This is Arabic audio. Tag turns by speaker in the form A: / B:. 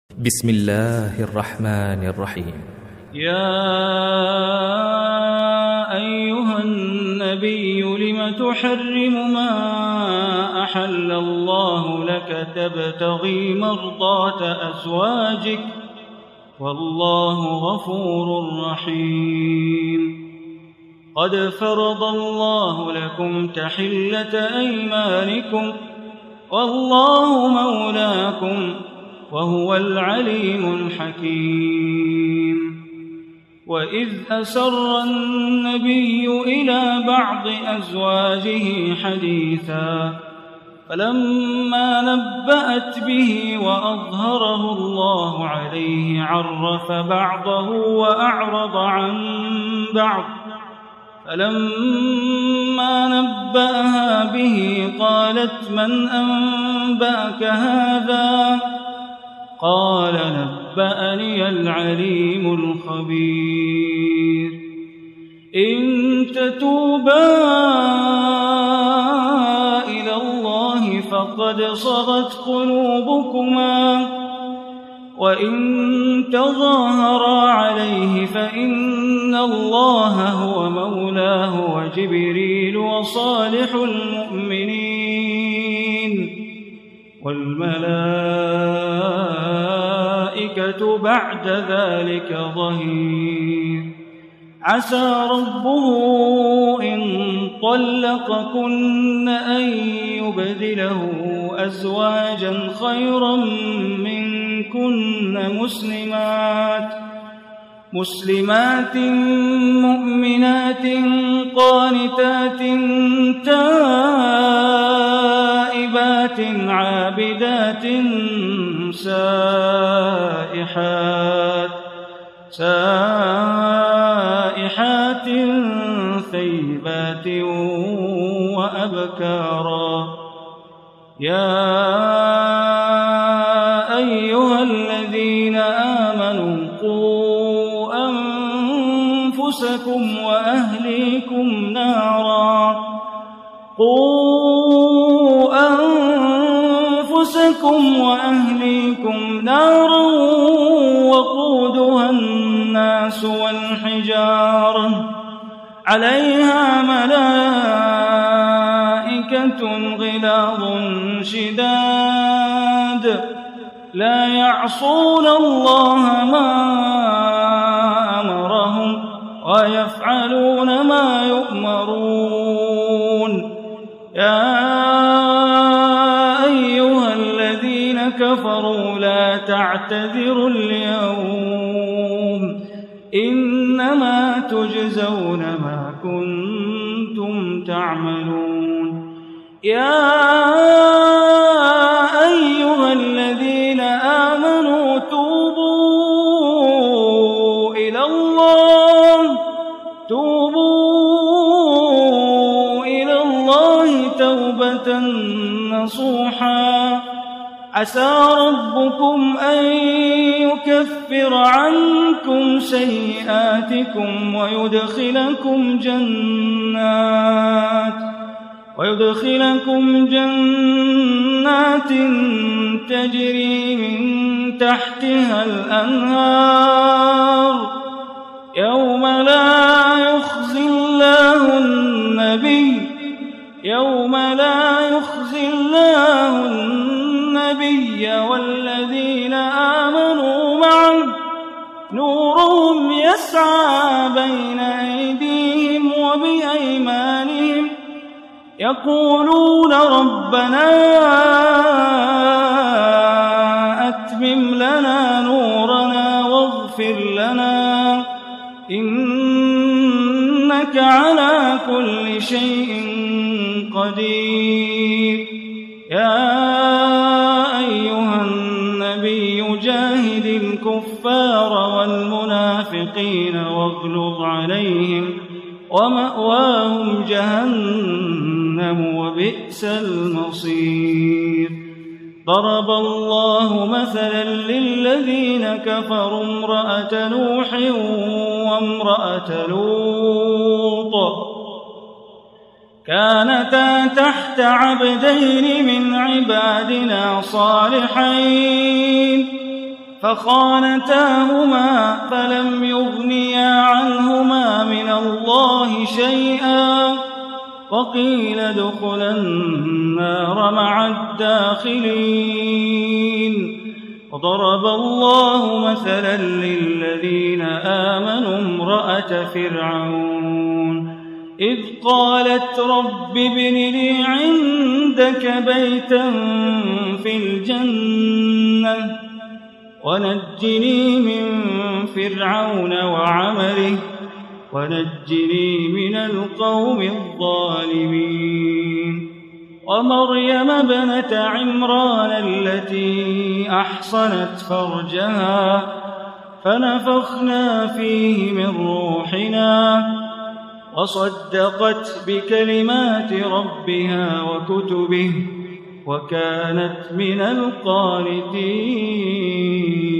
A: بسم الله الرحمن الرحيم.
B: يا أيها النبي لم تحرم ما أحل الله لك تبتغي مرضات أزواجك والله غفور رحيم. قد فرض الله لكم تحلة أيمانكم والله مولاكم وهو العليم الحكيم. وإذ أسر النبي إلى بعض أزواجه حديثا فلما نبأت به وأظهره الله عليه عرف بعضه وأعرض عن بعض، فلما نبأها به قالت من أنبأك هذا؟ قال نبأني العليم الخبير. إن تتوبا إلى الله فقد صغت قلوبكما، وإن تظاهرا عليه فإن الله هو مولاه وجبريل وصالح المؤمنين والملائكة بعد ذلك ظهير. عسى ربه إن طلقكن أن يبدله أزواجا خيرا منكن مسلمات مؤمنات قانتات تائبات عابدات سائحات ثيبات وأبكارا. يا أيها الذين آمنوا قوا أنفسكم وأهليكم نارا وقودها الناس والحجارة عليها ملائكة غلاظ شداد لا يعصون الله ما أمرهم ويفعلون ما يؤمرون. يا أيها الذين كفروا لا تعتذروا اليوم إنما تجزون ما كنتم تعملون. يا أيها الذين آمنوا توبوا إلى الله توبة نصوحا عسى ربكم أن يكفر عنكم سيئاتكم ويدخلكم جنات تجري من تحتها الأنهار يوم لا يخزي الله النبي والذين آمنوا معه نورهم يسعى بين أيديهم وبأيمانهم يقولون ربنا أتمم لنا نورنا واغفر لنا إنك على كل شيء قدير. يا أيها النبي جاهد الكفار والمنافقين واغلظ عليهم ومأواهم جهنم وبئس المصير. ضرب الله مثلا للذين كفروا امرأة نوح وامرأة لوط كانتا تحت عبدين من عبادنا صالحين فخانتاهما فلم يغنيا عنهما من الله شيئا وقيل ادخلا النار مع الداخلين. وضرب الله مثلا للذين آمنوا امرأة فرعون إذ قالت رب ابن لي عندك بيتا في الجنة ونجني من فرعون وعمله ونجني من القوم الظالمين. ومريم ابنة عمران التي أحصنت فرجها فنفخنا فيه من روحنا وصدقت بكلمات ربها وكتبه وكانت من القانتين.